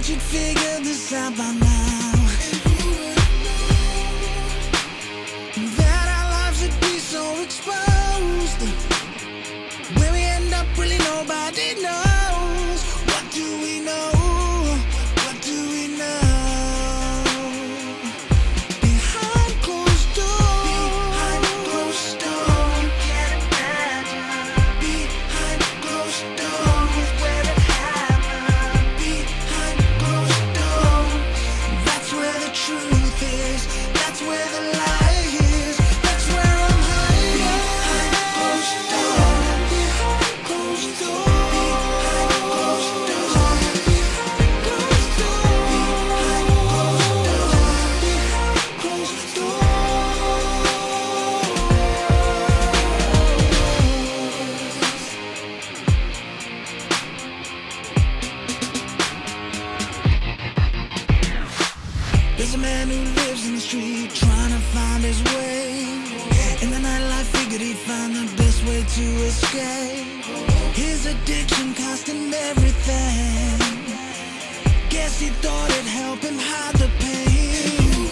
Thought you'd figure this out by now, that our lives would be so exposed. Where we end up, really nobody knows. What do we know? What do we know? Behind closed doors. Behind closed doors. You can't imagine. Behind closed doors is where it happened. Behind closed doors. That's where the truth is. That's where the lie is. That's where I'm hiding. Behind closed doors. Behind closed doors. Behind closed doors. Behind closed doors. Behind closed doors. There's a man who lives in the street trying to find his way. In the nightlife, figured he'd find the best way to escape. His addiction cost him everything. Guess he thought it'd help him hide the pain.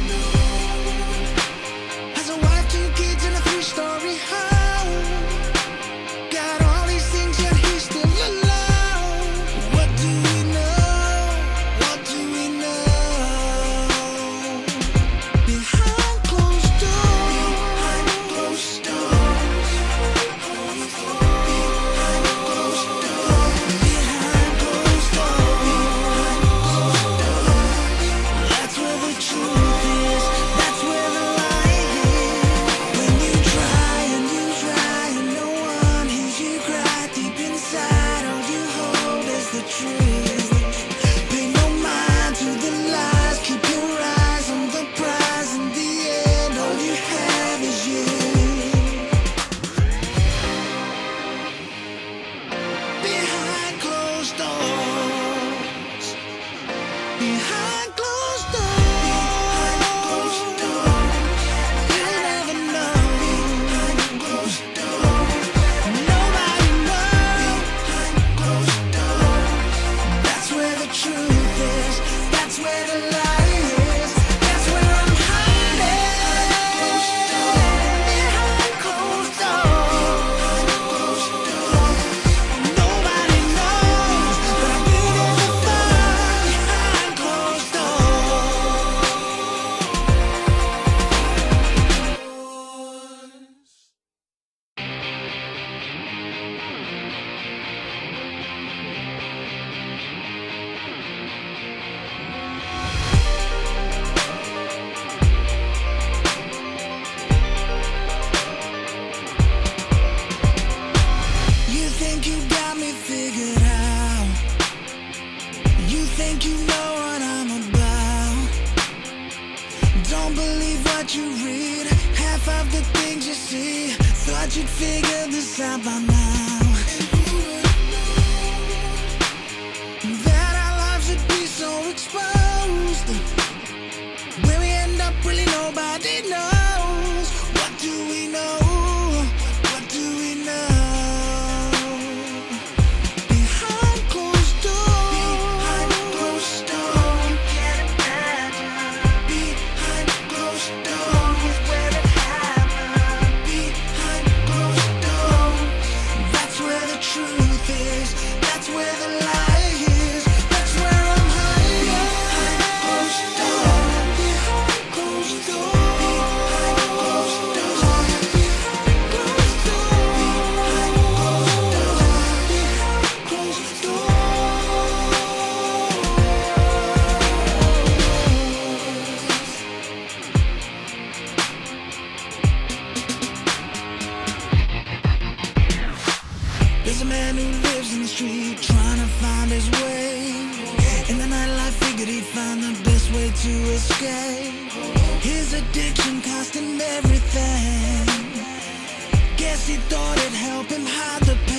Has a wife, 2 kids, and a 3-story home. Got all these things, yet he's still alone. What do we know? What do we know? Behind closed doors. Behind closed doors. Behind closed doors. Behind closed doors. That's where the truth is. That's where the lie is. When you try and no one hears you cry. Deep inside, all you hold is the truth. Pay no mind to the lies. Keep your eyes on the prize. In the end, all you have is you. Behind closed doors. Behind closed doors. Behind closed doors. You'll never know. Behind closed doors. Nobody knows. Behind closed doors. That's where the truth is. That's where the lie is. That's where I'm hiding. Behind closed doors. Nobody knows, but I've been there before. Behind closed doors. You think you got me figured out. You think you know what I'm about. Don't believe what you read. Half of the things you see. Thought you'd figure this out by now, that our lives would be so exposed. Where we end up, really nobody knows. What do we know? What do we know? Behind closed doors. Behind closed doors. You can't imagine. Behind closed doors is where it happened. Behind closed doors. That's where the truth is. That's where the lie is. That's where I'm hiding. Behind closed doors. Behind closed doors. Behind closed doors. Behind closed doors. Behind closed doors. Behind closed doors. There's a man who lives in the street trying to find his way. In the nightlife, figured he'd find the best way to escape. His addiction cost him everything. Guess he thought it'd help him hide the